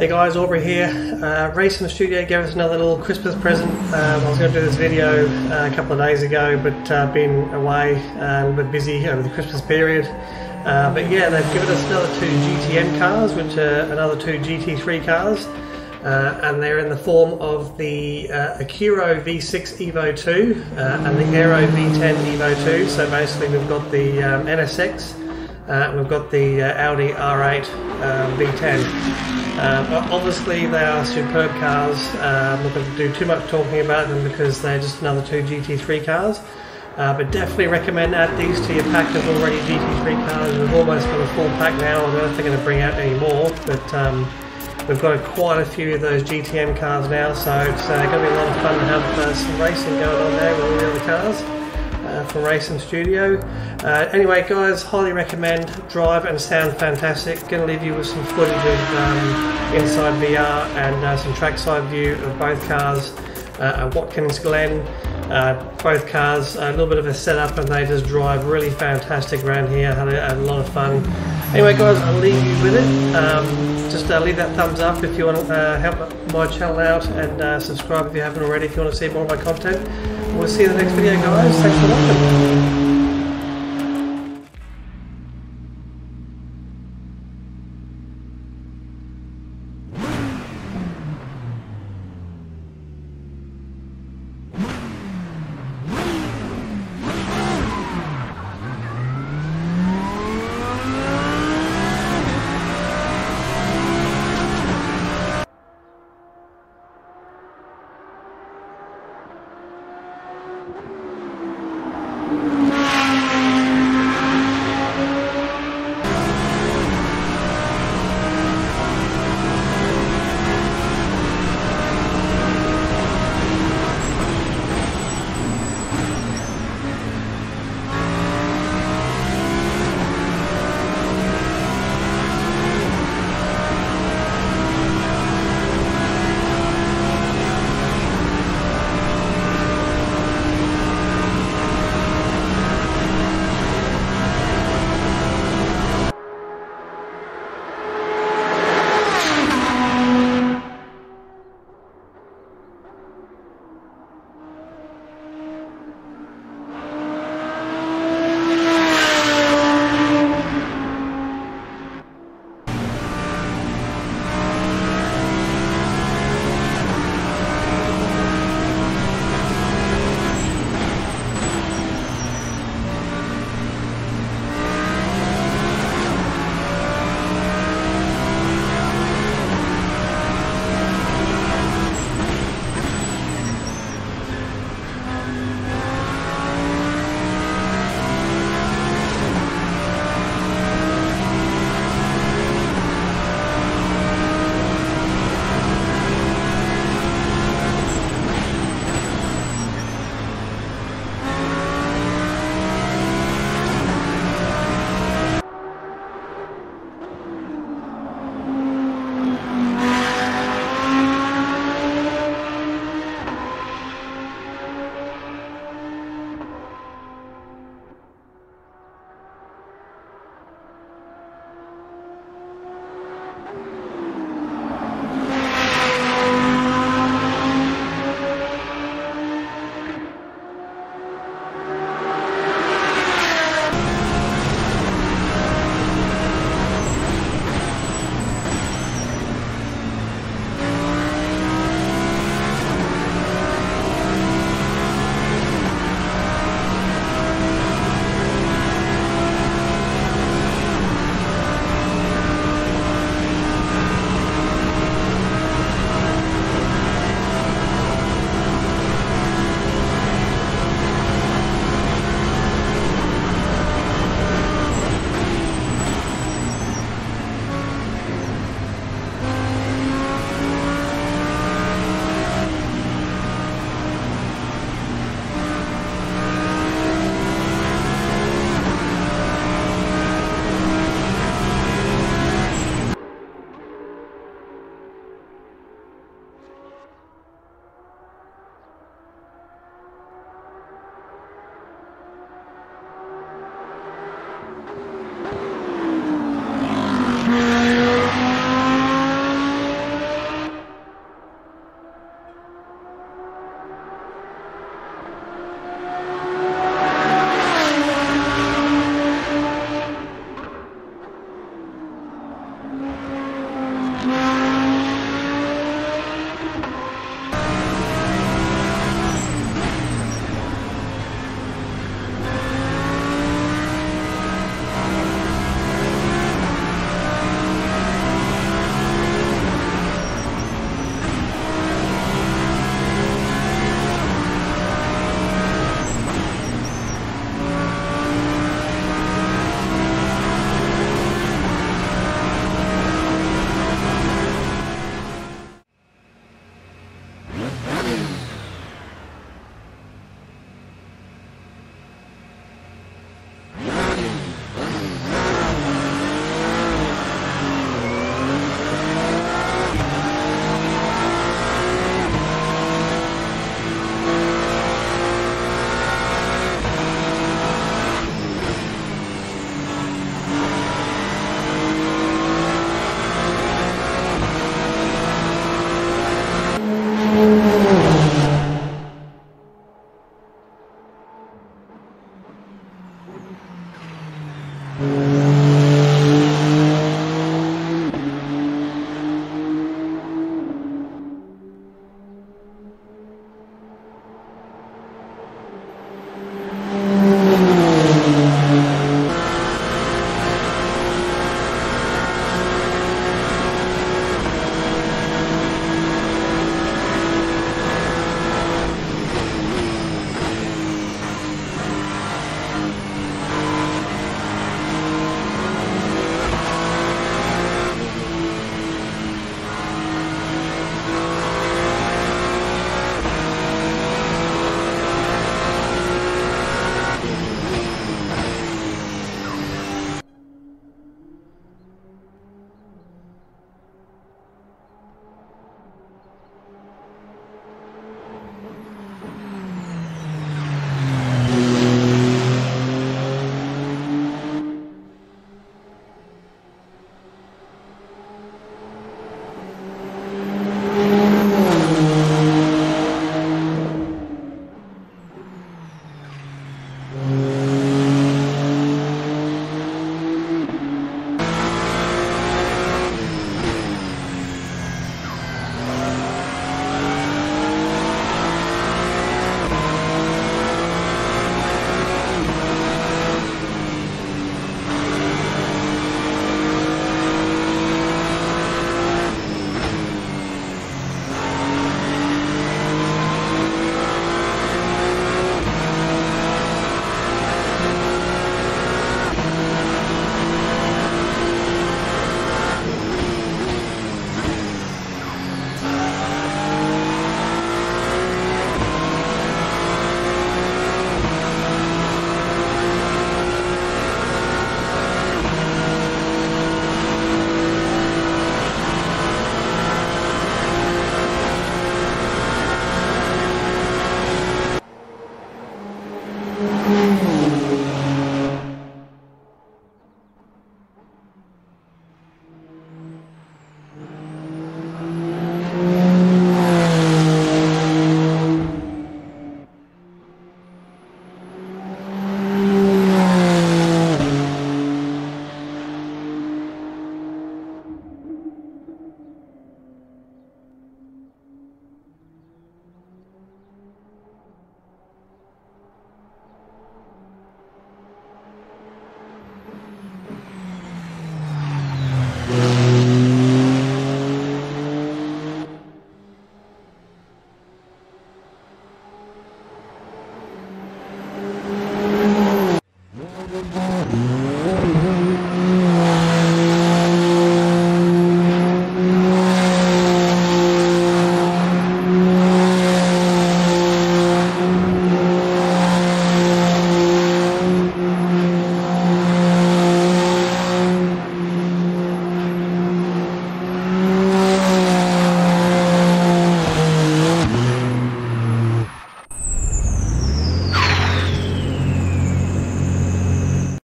Hey guys, Aubrey here. Racing Studio gave us another little Christmas present. I was going to do this video a couple of days ago, but been away a bit busy over the Christmas period. But yeah, they've given us another two GTM cars, which are another two GT3 cars. And they're in the form of the Akiro V6 Evo 2 and the Aero V10 Evo 2. So basically we've got the NSX, we've got the Audi R8 V10. But obviously they are superb cars. I'm not going to do too much talking about them because they're just another two GT3 cars. But definitely recommend add these to your pack of already GT3 cars. We've almost got a full pack now. I don't know if they're going to bring out any more, but we've got quite a few of those GTM cars now, so it's going to be a lot of fun to have some racing going on there with all the other cars from Racing Studio. Anyway guys, highly recommend. Drive and sound fantastic. Going to leave you with some footage of inside VR and some trackside view of both cars at Watkins Glen. Both cars, a little bit of a setup, and they just drive really fantastic around here. Had a lot of fun. Anyway guys, I'll leave you with it. Just leave that thumbs up if you want to help my channel out, and subscribe if you haven't already if you want to see more of my content. We'll see you in the next video guys. Thanks for watching. Bye.